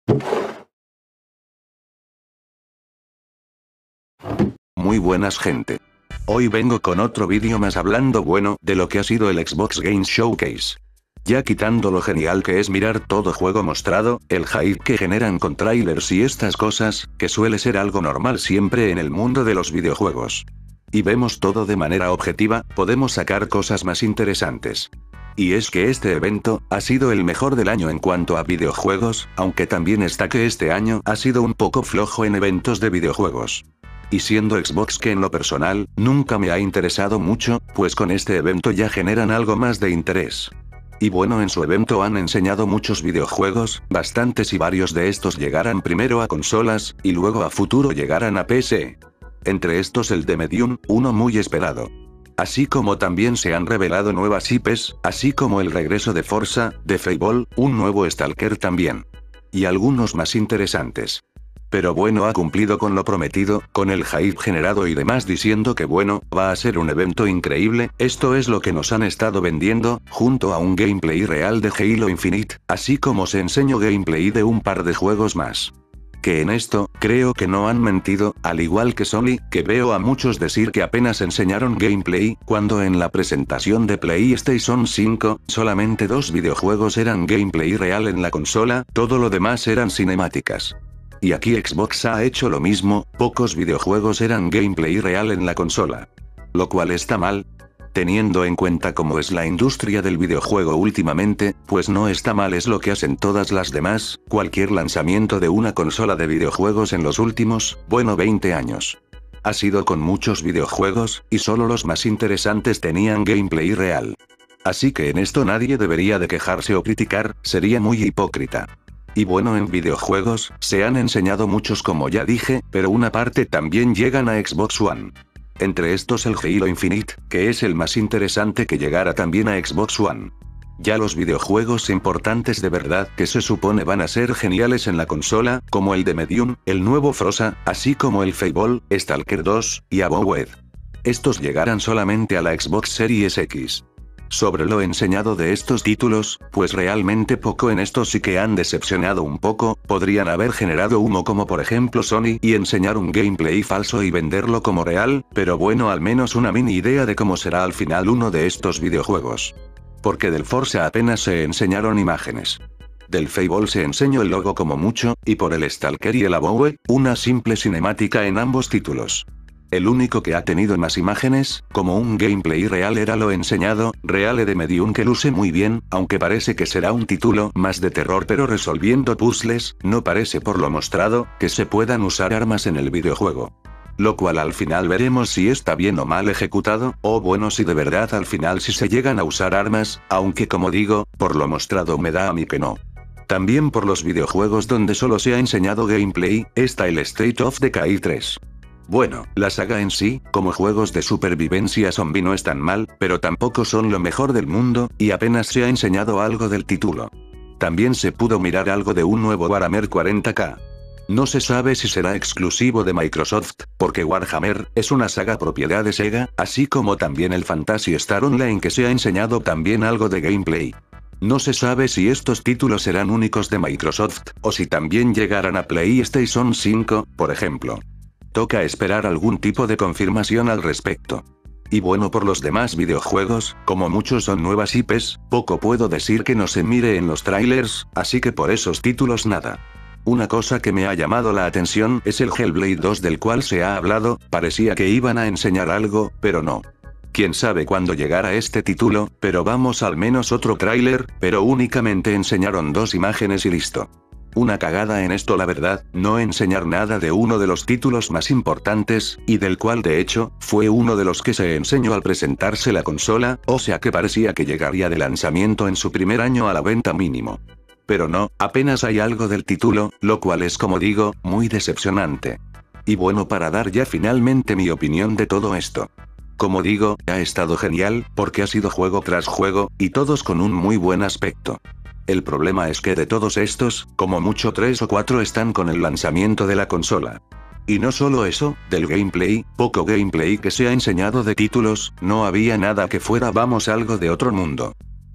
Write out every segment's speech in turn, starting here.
Muy buenas gente. Hoy vengo con otro vídeo más hablando de lo que ha sido el Xbox Game Showcase. Ya quitando lo genial que es mirar todo juego mostrado, el hype que generan con trailers y estas cosas, que suele ser algo normal siempre en el mundo de los videojuegos. Y vemos todo de manera objetiva, podemos sacar cosas más interesantes. Y es que este evento ha sido el mejor del año en cuanto a videojuegos, aunque también está que este año ha sido un poco flojo en eventos de videojuegos. Y siendo Xbox que en lo personal, nunca me ha interesado mucho, pues con este evento ya generan algo más de interés. Y bueno, en su evento han enseñado muchos videojuegos, bastantes y varios de estos llegarán primero a consolas, y luego a futuro llegarán a PC. Entre estos el de Medium, uno muy esperado. Así como también se han revelado nuevas IPs, así como el regreso de Forza, de Fable, un nuevo Stalker también. Y algunos más interesantes. Pero bueno, ha cumplido con lo prometido, con el hype generado y demás diciendo que bueno, va a ser un evento increíble, esto es lo que nos han estado vendiendo, junto a un gameplay real de Halo Infinite, así como se enseñó gameplay de un par de juegos más. Que en esto, creo que no han mentido, al igual que Sony, que veo a muchos decir que apenas enseñaron gameplay, cuando en la presentación de PlayStation 5, solamente 2 videojuegos eran gameplay real en la consola, todo lo demás eran cinemáticas. Y aquí Xbox ha hecho lo mismo, pocos videojuegos eran gameplay real en la consola. Lo cual está mal. Teniendo en cuenta cómo es la industria del videojuego últimamente, pues no está mal es lo que hacen todas las demás, cualquier lanzamiento de una consola de videojuegos en los últimos, 20 años. Ha sido con muchos videojuegos, y solo los más interesantes tenían gameplay real. Así que en esto nadie debería de quejarse o criticar, sería muy hipócrita. Y bueno, en videojuegos, se han enseñado muchos como ya dije, pero una parte también llegan a Xbox One. Entre estos el Halo Infinite, que es el más interesante que llegara también a Xbox One. Ya los videojuegos importantes de verdad que se supone van a ser geniales en la consola, como el de Medium, el nuevo Forza, así como el Fable, Stalker 2, y Avowed. Estos llegarán solamente a la Xbox Series X. Sobre lo enseñado de estos títulos, pues realmente poco en estos sí que han decepcionado un poco, podrían haber generado humo como por ejemplo Sony y enseñar un gameplay falso y venderlo como real, pero bueno, al menos una mini idea de cómo será al final uno de estos videojuegos. Porque del Forza apenas se enseñaron imágenes. Del Fable se enseñó el logo como mucho, y por el Stalker y el Avowed, una simple cinemática en ambos títulos. El único que ha tenido más imágenes, como un gameplay real era lo enseñado, real de Medium que luce muy bien, aunque parece que será un título más de terror pero resolviendo puzzles, no parece por lo mostrado, que se puedan usar armas en el videojuego. Lo cual al final veremos si está bien o mal ejecutado, o bueno si de verdad al final si se llegan a usar armas, aunque como digo, por lo mostrado me da a mí que no. También por los videojuegos donde solo se ha enseñado gameplay, está el State of Decay 3. Bueno, la saga en sí, como juegos de supervivencia zombie no están mal, pero tampoco son lo mejor del mundo, y apenas se ha enseñado algo del título. También se pudo mirar algo de un nuevo Warhammer 40K. No se sabe si será exclusivo de Microsoft, porque Warhammer es una saga propiedad de Sega, así como también el Phantasy Star Online que se ha enseñado también algo de gameplay. No se sabe si estos títulos serán únicos de Microsoft, o si también llegarán a PlayStation 5, por ejemplo. Toca esperar algún tipo de confirmación al respecto. Y bueno, por los demás videojuegos, como muchos son nuevas IPs, poco puedo decir que no se mire en los trailers, así que por esos títulos nada. Una cosa que me ha llamado la atención es el Hellblade 2 del cual se ha hablado, parecía que iban a enseñar algo, pero no. Quién sabe cuándo llegará este título, pero vamos al menos otro tráiler, pero únicamente enseñaron 2 imágenes y listo. Una cagada en esto la verdad, no enseñar nada de uno de los títulos más importantes, y del cual de hecho, fue uno de los que se enseñó al presentarse la consola, o sea que parecía que llegaría de lanzamiento en su primer año a la venta mínimo. Pero no, apenas hay algo del título, lo cual es como digo, muy decepcionante. Y bueno, para dar ya finalmente mi opinión de todo esto. Como digo, ha estado genial, porque ha sido juego tras juego, y todos con un muy buen aspecto. El problema es que de todos estos, como mucho 3 o 4 están con el lanzamiento de la consola. Y no solo eso, del gameplay, poco gameplay que se ha enseñado de títulos, no había nada que fuera vamos algo de otro mundo.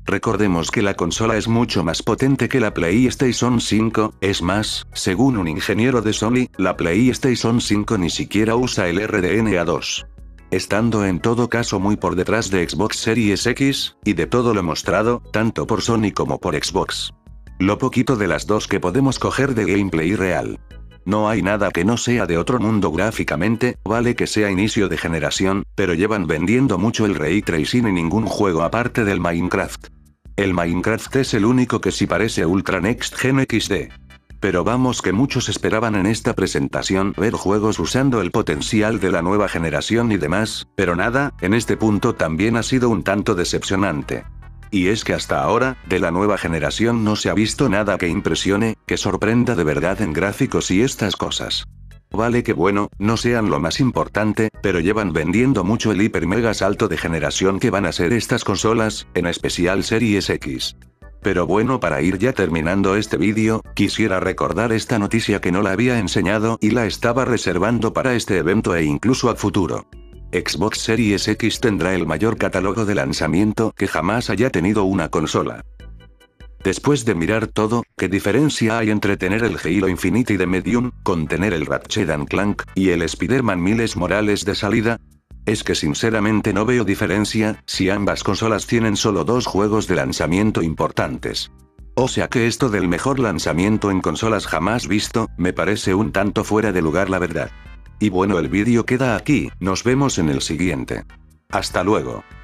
Recordemos que la consola es mucho más potente que la PlayStation 5, es más, según un ingeniero de Sony, la PlayStation 5 ni siquiera usa el RDNA2. Estando en todo caso muy por detrás de Xbox Series X, y de todo lo mostrado, tanto por Sony como por Xbox. Lo poquito de las dos que podemos coger de gameplay real. No hay nada que no sea de otro mundo gráficamente, vale que sea inicio de generación, pero llevan vendiendo mucho el Ray Tracing y ningún juego aparte del Minecraft. El Minecraft es el único que sí parece Ultra Next Gen XD. Pero vamos que muchos esperaban en esta presentación ver juegos usando el potencial de la nueva generación y demás, pero nada, en este punto también ha sido un tanto decepcionante. Y es que hasta ahora, de la nueva generación no se ha visto nada que impresione, que sorprenda de verdad en gráficos y estas cosas. Vale que bueno, no sean lo más importante, pero llevan vendiendo mucho el hiper mega salto de generación que van a ser estas consolas, en especial Series X. Pero bueno, para ir ya terminando este vídeo, quisiera recordar esta noticia que no la había enseñado y la estaba reservando para este evento e incluso a futuro. Xbox Series X tendrá el mayor catálogo de lanzamiento que jamás haya tenido una consola. Después de mirar todo, ¿qué diferencia hay entre tener el Halo Infinite de Medium, con tener el Ratchet & Clank, y el Spider-Man Miles Morales de salida? Es que sinceramente no veo diferencia, si ambas consolas tienen solo dos juegos de lanzamiento importantes. O sea que esto del mejor lanzamiento en consolas jamás visto, me parece un tanto fuera de lugar la verdad. Y bueno, el vídeo queda aquí, nos vemos en el siguiente. Hasta luego.